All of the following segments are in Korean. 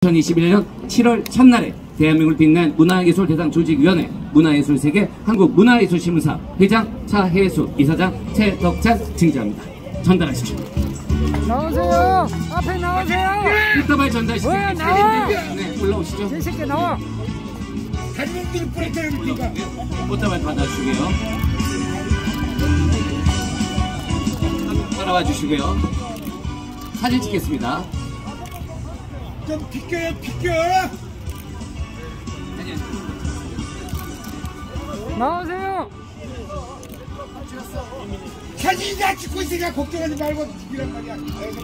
2021년 7월 첫날에 대한민국을 빛낸 문화예술대상 조직위원회 문화예술세계 한국문화예술신문사 회장 차혜수, 이사장 최덕찬 징자입니다. 전달하시죠. 나오세요. 앞에 나오세요. 꽃다발 전달시키겠습니다. 나와. 네, 올라오시죠. 제 새끼 나와. 한명들이 뿌렸다니까. 꽃다발 받아주시고요. 따라와 주시고요. 사진 찍겠습니다. 좀 비켜요, 비켜. 나오세요. 사진 다 찍고 있으니까 걱정하지 말고 찍으란 말이야.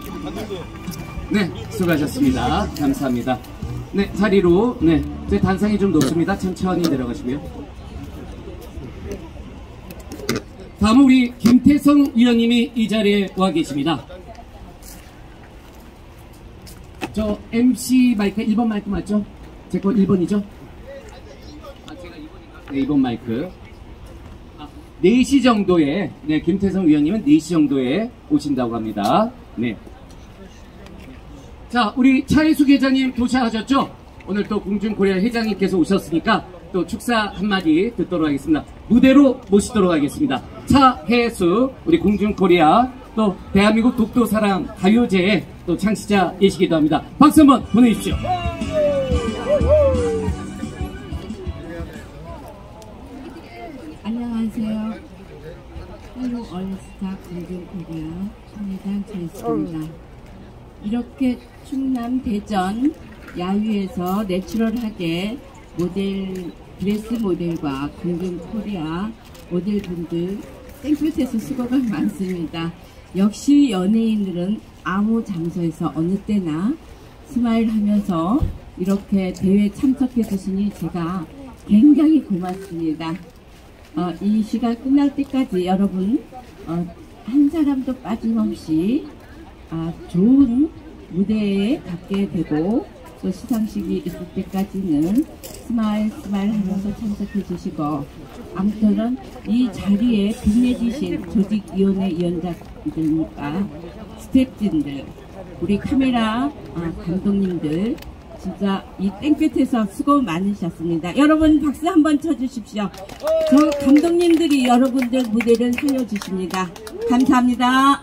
네, 수고하셨습니다. 감사합니다. 네, 자리로. 네, 제 단상이 좀 높습니다. 천천히 내려가시고요. 다음은 우리 김태성 위원님이 이 자리에 와 계십니다. 저 MC 마이크 1번 마이크 맞죠? 제 거 1번이죠? 아, 제가 2번인가? 네, 2번 마이크. 4시 정도에, 네, 김태성 위원님은 4시 정도에 오신다고 합니다. 네. 자, 우리 차혜수 회장님 도착하셨죠? 오늘 또 공중코리아 회장님께서 오셨으니까 또 축사 한마디 듣도록 하겠습니다. 무대로 모시도록 하겠습니다. 차혜수, 우리 공중코리아, 또 대한민국 독도사랑 가요제의 또 창시자이시기도 합니다. 박수 한번 보내주십시오. 안녕하세요. 한국 얼스타 공중코리아 총회장 차혜수입니다. 이렇게 충남 대전 야유에서 내추럴하게 모델, 드레스 모델과 공중코리아 모델분들 땡볕에서 수고가 많습니다. 역시 연예인들은 아무 장소에서 어느 때나 스마일 하면서 이렇게 대회에 참석해 주시니 제가 굉장히 고맙습니다. 이 시간 끝날 때까지 여러분 한 사람도 빠짐없이 좋은 무대에 갖게 되고 또 시상식이 있을 때까지는 스마일 하면서 참석해 주시고, 아무튼 이 자리에 빛내주신 조직위원회 위원장들과 스태프진들, 우리 카메라 감독님들 진짜 이 땡볕에서 수고 많으셨습니다. 여러분 박수 한번 쳐주십시오. 저 감독님들이 여러분들 무대를 살려주십니다. 감사합니다.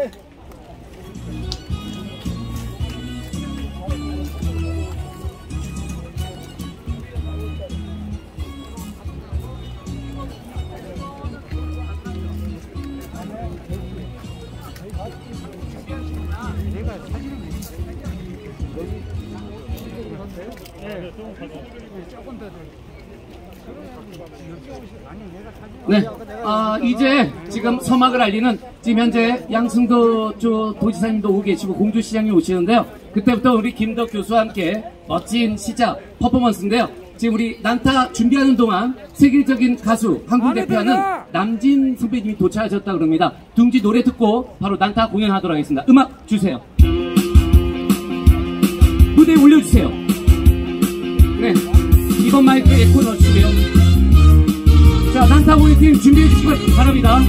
네, 이제 지금 서막을 알리는 지금 현재 양승도 도지사님도 오고 계시고 공주시장님 오시는데요. 그때부터 우리 김덕 교수와 함께 멋진 시작 퍼포먼스인데요. 지금 우리 난타 준비하는 동안 세계적인 가수 한국 대표하는 남진 선배님이 도착하셨다 그럽니다. 둥지 노래 듣고 바로 난타 공연하도록 하겠습니다. 음악 주세요. 무대에 올려주세요. 네, 이번 마이크에 에코 넣어주시고요. 자, 난타 공연팀 준비해 주시기 바랍니다.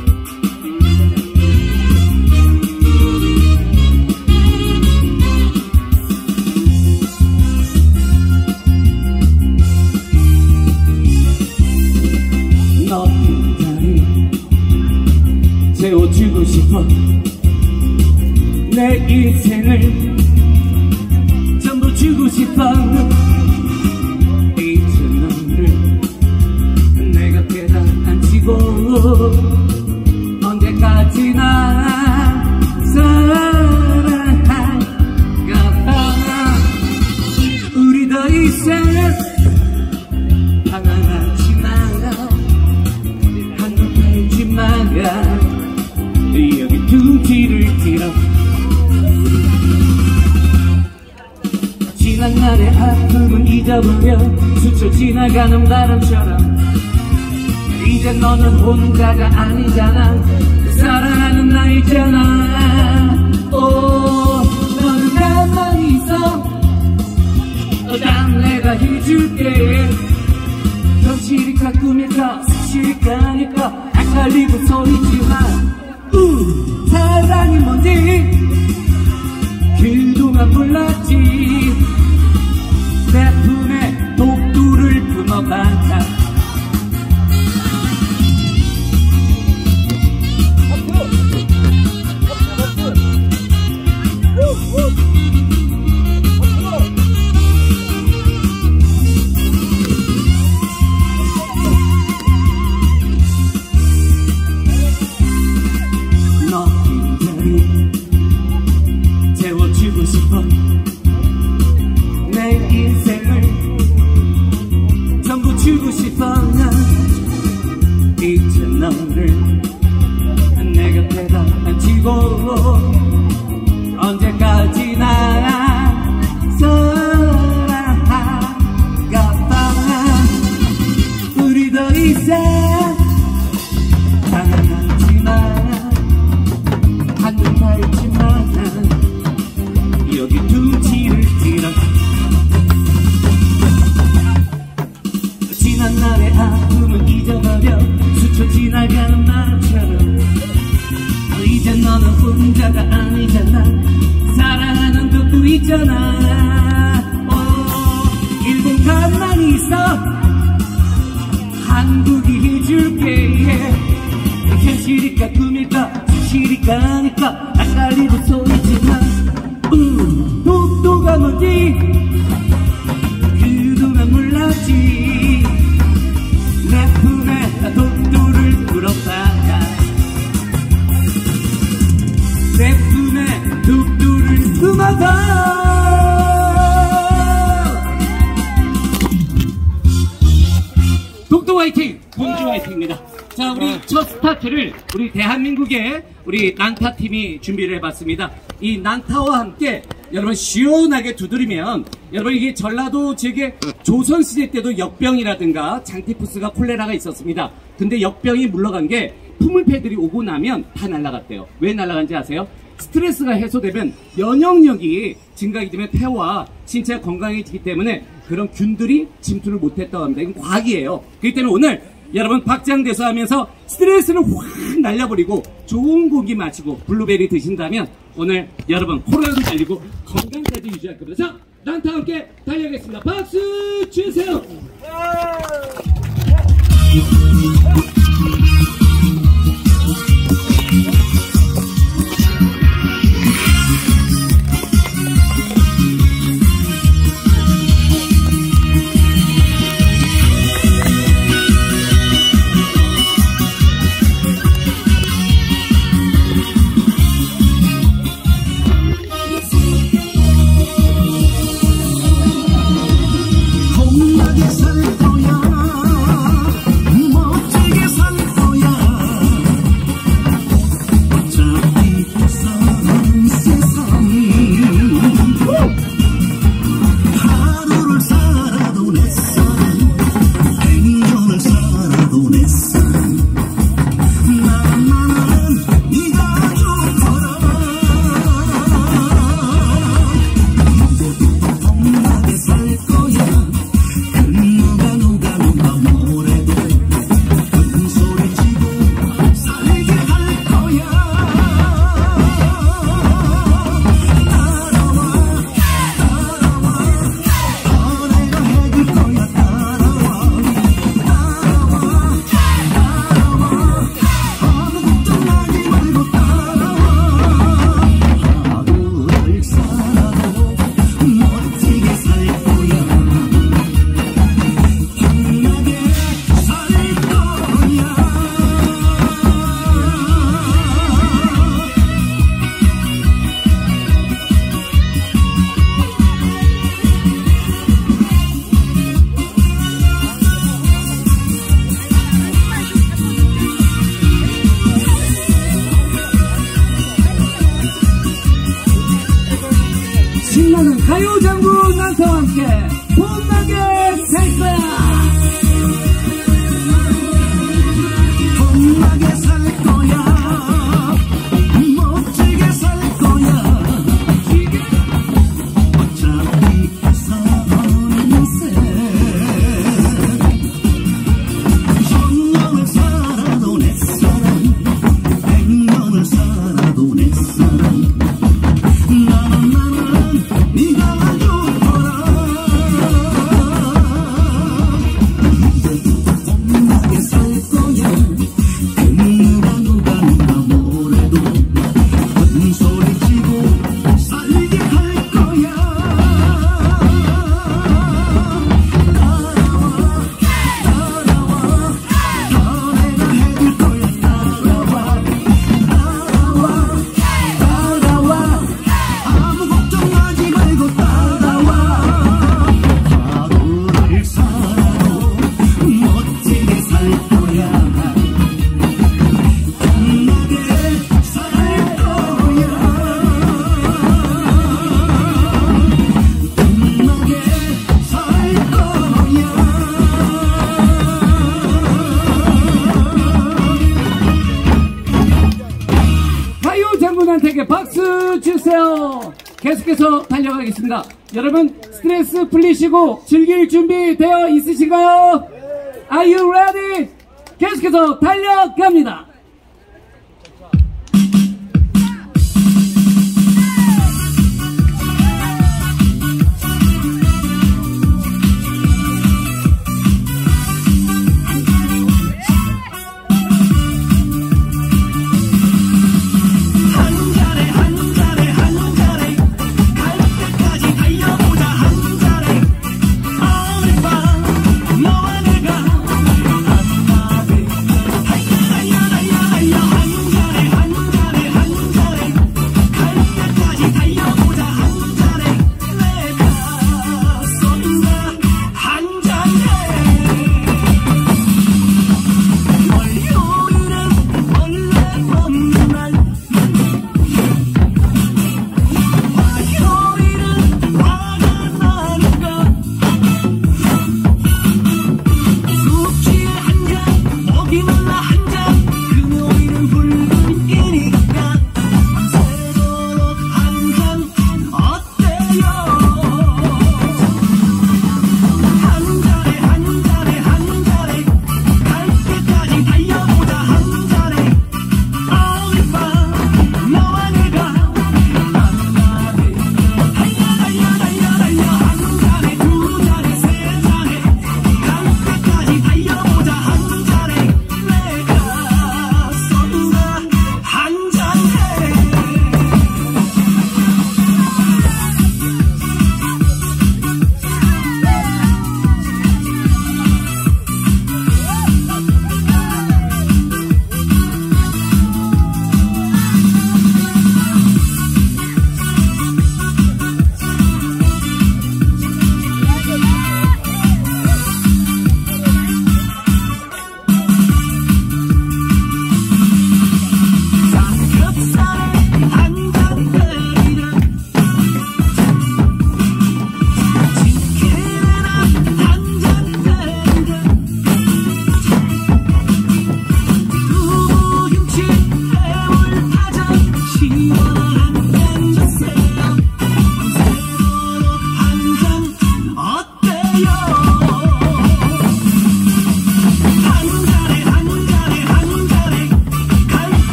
너 자리 채워주고 싶어. 내 인생을 전부 주고 싶어. 이제 너를 내 곁에다 앉히고 언제까지나 사랑할까. 우리 더 이상 방황하지 마라. 한눈 팔지 마라. 여기 둥지를 들어. 지난 날의 아픔은 잊어버려. 스쳐 지나가는 바람처럼 이제 너는 혼자가 아니잖아. 사랑하는 나 있잖아. 오, 너는 가만히 있어. 난 내가 해줄게. 현실이니까 꿈일까 사실일까니까 헷갈리고 소리지만 사랑이 뭔지 그동안 몰랐지. 줄게. 현실일까 꿈일까 사실일까 아닐까 헷갈리고 쏘이지만 독도가 뭔지 그동안 몰랐지. 내 품에 독도를 들었다가 내 품에 독도를 품어서 독도 화이팅! 공주 화이팅입니다. 자, 우리 첫 스타트를 우리 대한민국의 우리 난타팀이 준비를 해봤습니다. 이 난타와 함께 여러분 시원하게 두드리면 여러분 이게 전라도 지역에 조선시대 때도 역병이라든가 장티푸스가 콜레라가 있었습니다. 근데 역병이 물러간 게 풍물패들이 오고 나면 다 날아갔대요. 왜 날아간지 아세요? 스트레스가 해소되면 면역력이 증가하기 때문에 폐와 신체가 건강해지기 때문에 그런 균들이 침투를 못했다고 합니다. 이건 과학이에요. 그렇기 때문에 오늘 여러분 박장대소하면서 스트레스를 확 날려버리고 좋은 고기 마시고 블루베리 드신다면 오늘 여러분 코로나도 달리고 건강까지 유지할 겁니다. 자, 난타 함께 달려가겠습니다. 박수 주세요. 신나는 가요장구 난타와 함께 봄나게 살 거야. 봄나게 살 거야. 멋지게 살 거야. 어차피 사는 새 천년을 살아도 내 사랑, 100년을 살아도 내 사랑. 장군한테게 박수 주세요. 계속해서 달려가겠습니다. 여러분 스트레스 풀리시고 즐길 준비 되어 있으신가요? Are you ready? 계속해서 달려갑니다.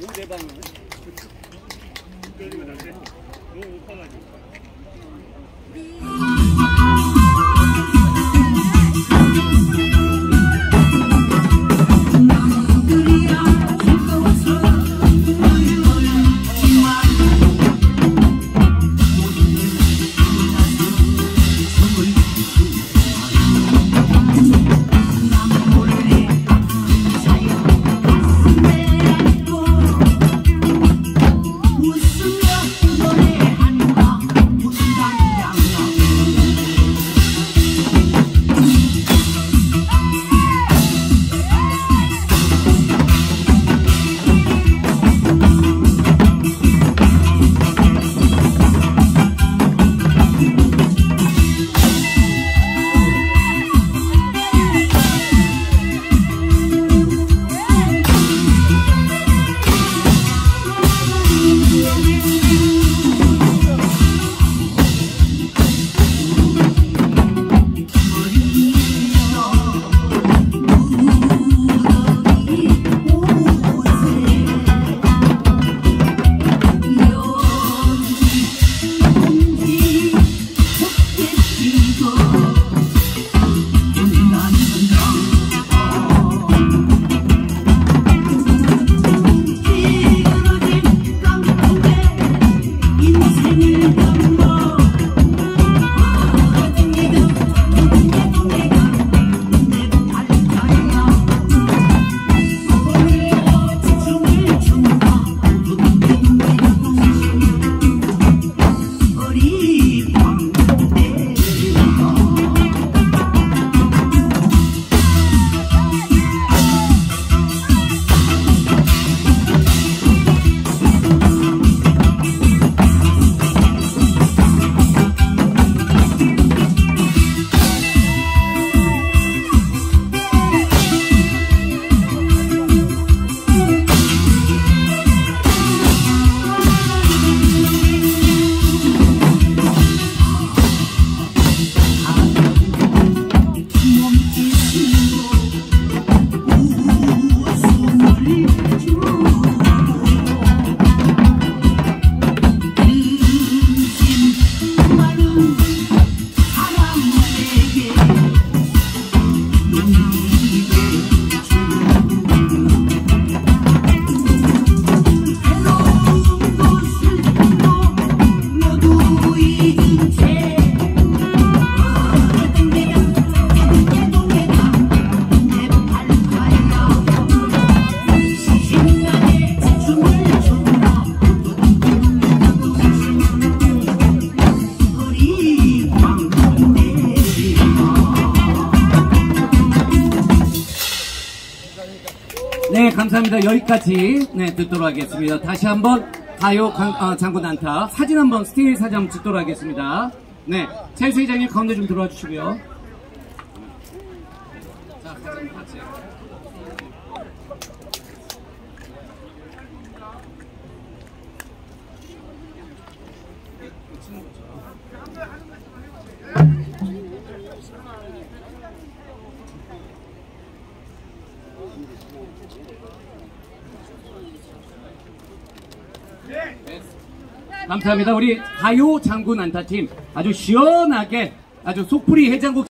네, 감사합니다. 여기까지 듣도록 하겠습니다. 다시 한번 가요 장군 안타 사진 한번 스틸 사진 한번 찍도록 하겠습니다. 네, 첼시 회장님 가운데 좀 들어와 주시고요. 자, 사진 같이. 감사합니다. 우리 가요 장군 안타팀 아주 시원하게 아주 속풀이 해장국